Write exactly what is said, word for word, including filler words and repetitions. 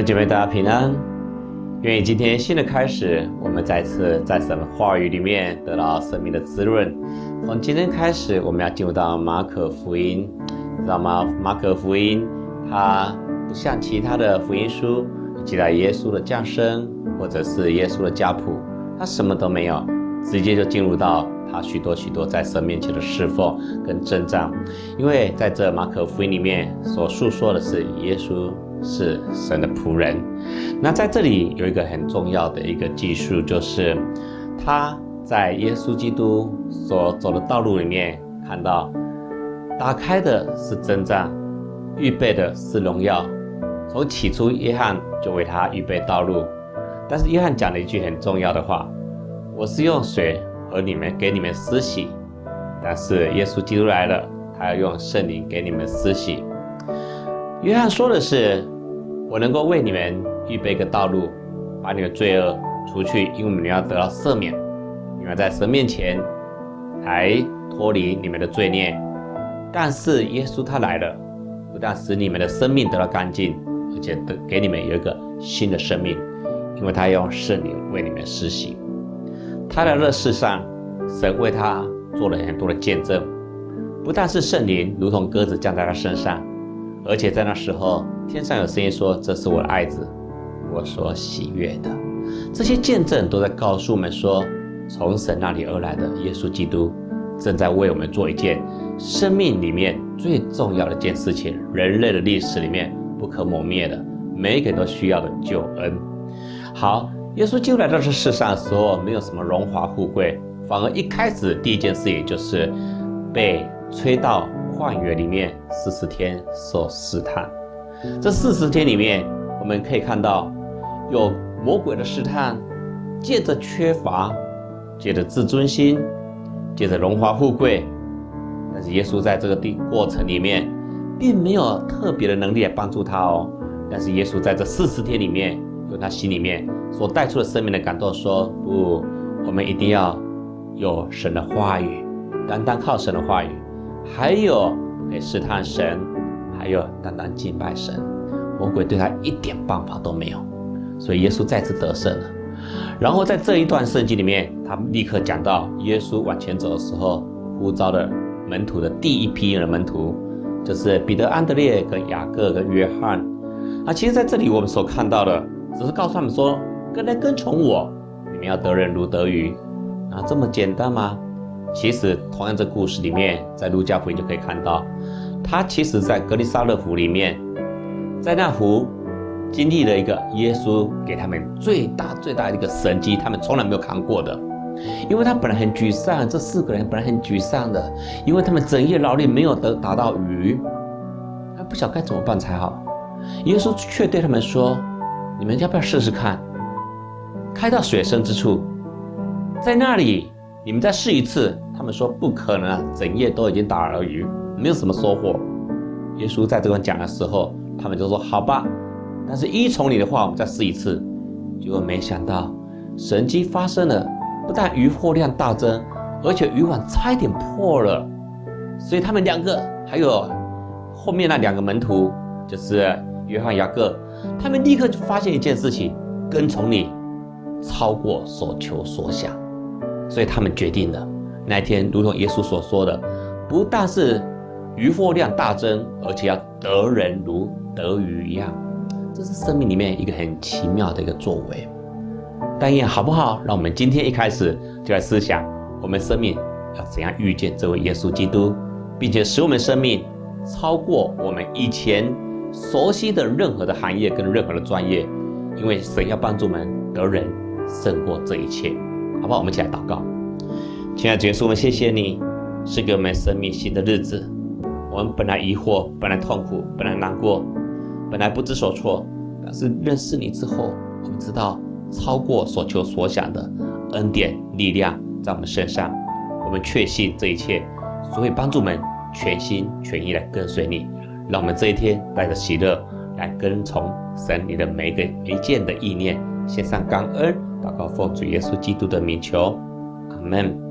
姐妹大家平安，愿意今天新的开始，我们再次在神的话语里面得到生命的滋润。从今天开始，我们要进入到马可福音，知道吗？马可福音它不像其他的福音书记载耶稣的降生或者是耶稣的家谱，它什么都没有，直接就进入到他许多许多在神面前的侍奉跟征战。因为在这马可福音里面所述说的是耶稣是神的仆人。那在这里有一个很重要的一个记述，就是他在耶稣基督所走的道路里面看到打开的是征战，预备的是荣耀。从起初约翰就为他预备道路，但是约翰讲了一句很重要的话，我是用水和你们给你们施洗，但是耶稣基督来了，他要用圣灵给你们施洗。约翰说的是，我能够为你们预备一个道路，把你的罪恶除去，因为你们要得到赦免，你们在神面前来脱离你们的罪孽。但是耶稣他来了，不但使你们的生命得到干净，而且给你们有一个新的生命，因为他要用圣灵为你们施洗。他来这世上，神为他做了很多的见证，不但是圣灵如同鸽子降在他身上，而且在那时候天上有声音说，这是我的爱子，我所喜悦的。这些见证都在告诉我们说，从神那里而来的耶稣基督正在为我们做一件生命里面最重要的一件事情，人类的历史里面不可磨灭的，每一个人都需要的救恩。好，耶稣基督来到这世上的时候，没有什么荣华富贵，反而一开始第一件事情就是被吹到旷野里面四十天受试探。这四十天里面，我们可以看到有魔鬼的试探，借着缺乏，借着自尊心，借着荣华富贵。但是耶稣在这个过程里面并没有特别的能力来帮助他哦。但是耶稣在这四十天里面，用他心里面所带出的生命的感动说，不，我们一定要有神的话语，单单靠神的话语，还有得试探神，还有单单敬拜神。魔鬼对他一点办法都没有，所以耶稣再次得胜了。然后在这一段圣经里面，他立刻讲到耶稣往前走的时候呼召的门徒的第一批的门徒，就是彼得、安德烈跟雅各跟约翰。那其实在这里我们所看到的只是告诉他们说，跟来跟从我，你们要得人如得鱼。啊，这么简单吗？其实同样这故事里面，在路加福音就可以看到，他其实在格利沙勒湖里面，在那湖经历了一个耶稣给他们最大最大的一个神迹，他们从来没有看过的。因为他本来很沮丧，这四个人本来很沮丧的，因为他们整夜劳力没有得打到鱼，他不晓得该怎么办才好。耶稣却对他们说，你们要不要试试看，开到水深之处，在那里你们再试一次。他们说不可能啊，整夜都已经打了鱼，没有什么收获。耶稣在这边讲的时候，他们就说好吧，但是依从你的话，我们再试一次。结果没想到神迹发生了，不但渔获量大增，而且渔网差一点破了。所以他们两个还有后面那两个门徒，就是约翰、雅各，他们立刻就发现一件事情，跟从你超过所求所想。所以他们决定了，那一天如同耶稣所说的，不但是渔获量大增，而且要得人如得鱼一样。这是生命里面一个很奇妙的一个作为。但愿好不好，让我们今天一开始就来思想，我们生命要怎样遇见这位耶稣基督，并且使我们生命超过我们以前熟悉的任何的行业跟任何的专业，因为神要帮助我们得人胜过这一切，好不好？我们一起来祷告。亲爱的耶稣，我们谢谢你，是给我们生命新的日子。我们本来疑惑，本来痛苦，本来难过，本来不知所措，但是认识你之后，我们知道超过所求所想的恩典力量在我们身上，我们确信这一切，所以帮助我们全心全意来跟随你，让我们这一天带着喜乐来跟从神你的每一个每一件的意念，献上感恩，祷告奉主耶稣基督的名求，阿们。